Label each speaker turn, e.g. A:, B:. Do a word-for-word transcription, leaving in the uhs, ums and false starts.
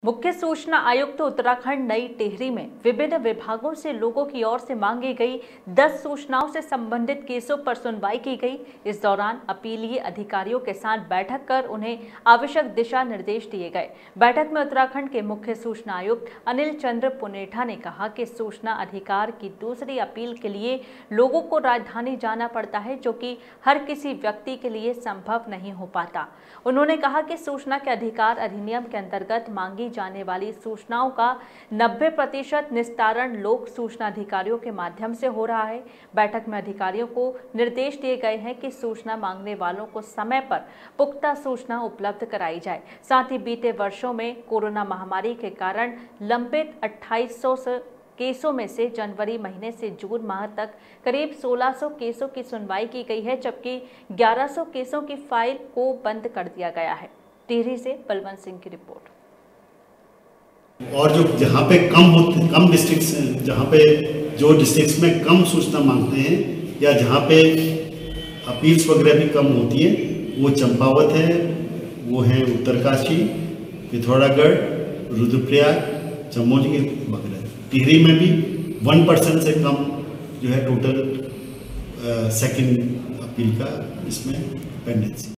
A: मुख्य सूचना आयुक्त उत्तराखंड नई टिहरी में विभिन्न विभागों से लोगों की ओर से मांगी गई दस सूचनाओं से संबंधित केसों पर सुनवाई की गई। इस दौरान अपीलीय अधिकारियों के साथ बैठक कर उन्हें आवश्यक दिशा निर्देश दिए गए। बैठक में उत्तराखंड के मुख्य सूचना आयुक्त अनिल चंद्र पुनेठा ने कहा कि सूचना अधिकार की दूसरी अपील के लिए लोगों को राजधानी जाना पड़ता है, जो कि हर किसी व्यक्ति के लिए संभव नहीं हो पाता। उन्होंने कहा कि सूचना के अधिकार अधिनियम के अंतर्गत मांगी जाने वाली सूचनाओं का नब्बे प्रतिशत निस्तारण लोक सूचना अधिकारियों के माध्यम से हो रहा है। बैठक में अधिकारियों को निर्देश दिए गए हैं कि सूचना मांगने वालों को समय पर पुख्ता सूचना उपलब्ध कराई जाए। साथ ही बीते वर्षों में कोरोना महामारी के कारण लंबित अट्ठाईस सौ केसों में से जनवरी महीने से जून माह तक करीब सोलह सौ केसों की सुनवाई की गई है, जबकि ग्यारह सौ केसों की फाइल को बंद कर दिया गया है। टिहरी से बलवंत सिंह की रिपोर्ट।
B: और जो जहाँ पे कम होते कम डिस्ट्रिक्ट्स जहाँ पे जो डिस्ट्रिक्ट्स में कम सूचना मांगते हैं या जहाँ पे अपील्स वगैरह भी कम होती है, वो चंपावत है, वो है उत्तरकाशी, पिथौरागढ़, रुद्रप्रयाग, चमोली वगैरह। टिहरी में भी वन परसेंट से कम जो है टोटल सेकंड अपील का इसमें पेंडेंसी।